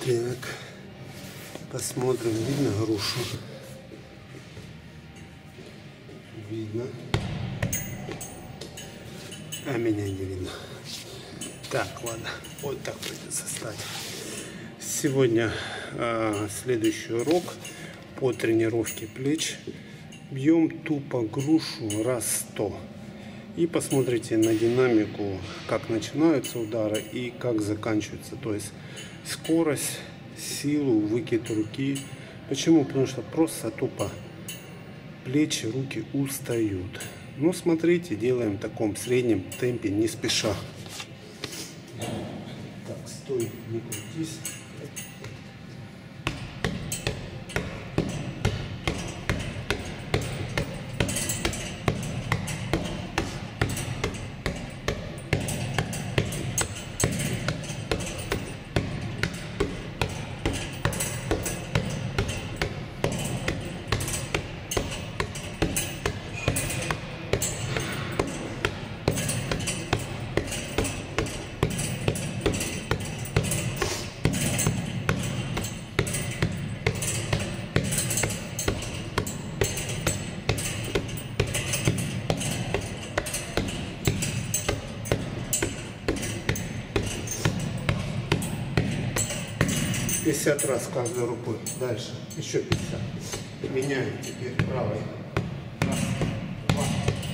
Так, посмотрим, видно грушу? Видно. А меня не видно. Так, ладно, вот так придется стать. Сегодня следующий урок по тренировке плеч. Бьем тупо грушу раз 100. И посмотрите на динамику, как начинаются удары и как заканчиваются. То есть скорость, силу, выкид руки. Почему? Потому что просто тупо плечи, руки устают. Но смотрите, делаем в таком среднем темпе, не спеша. Так, стой, не крутись. $50 раз каждой рукой. Дальше еще 50. Меняем теперь правой. Раз, два.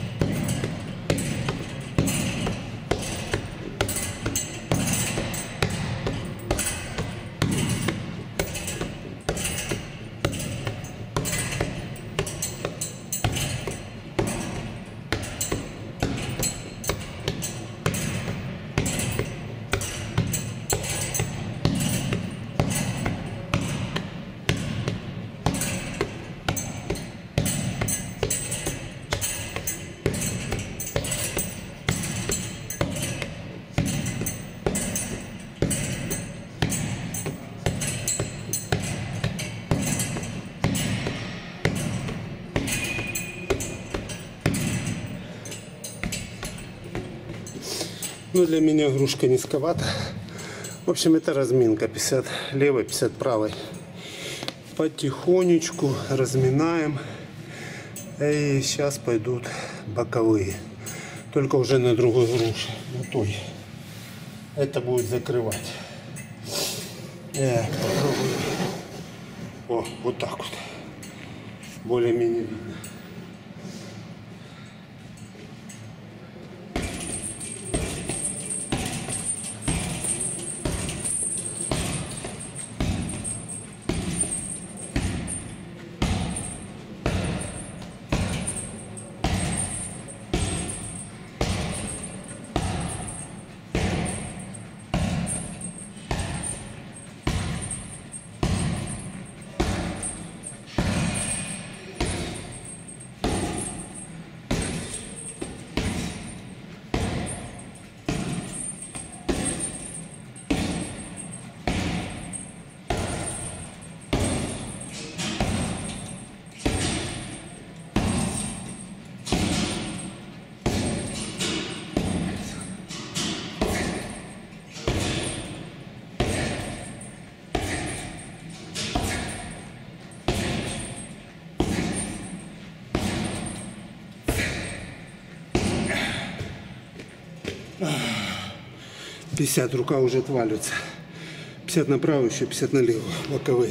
Ну, для меня игрушка низковата. В общем, это разминка. 50 левой, 50 правой. Потихонечку разминаем. И сейчас пойдут боковые. Только уже на другой груше. На той. Это будет закрывать. Попробую. О, вот так вот. Более-менее видно. — 50, рука уже отваливается. 50 направо, еще 50 налево, боковые.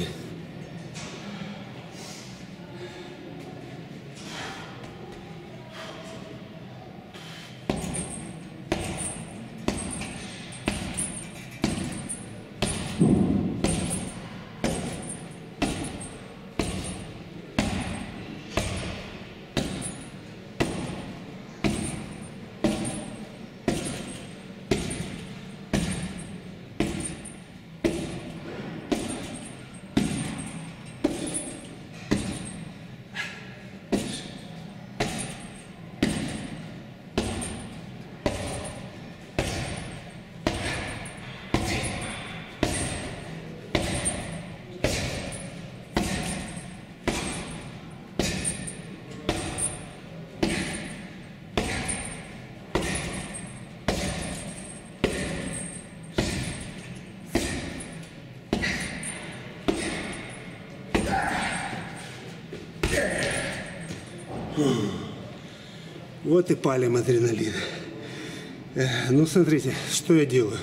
Вот и палим адреналин. Ну, смотрите, что я делаю.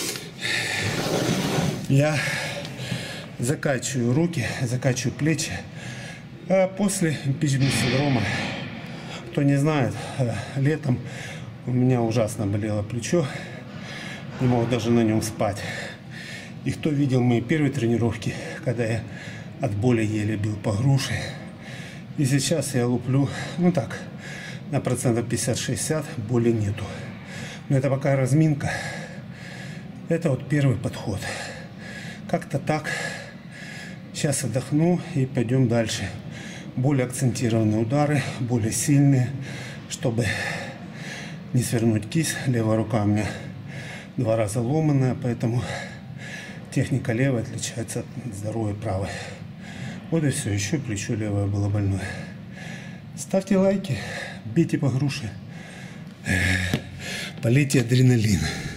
Я закачиваю руки, закачиваю плечи. А после импичмент синдрома, кто не знает, летом у меня ужасно болело плечо. Не мог даже на нем спать. И кто видел мои первые тренировки, когда я от боли еле бил по груше. И сейчас я луплю, ну так, на процентов 50-60, боли нету. Но это пока разминка. Это вот первый подход. Как-то так. Сейчас отдохну и пойдем дальше. Более акцентированные удары, более сильные, чтобы не свернуть кисть. Левая рука у меня 2 раза ломаная, поэтому техника левой отличается от здоровой правой. Вот и все. Еще плечо левое было больное. Ставьте лайки, бейте по груше, полейте адреналин.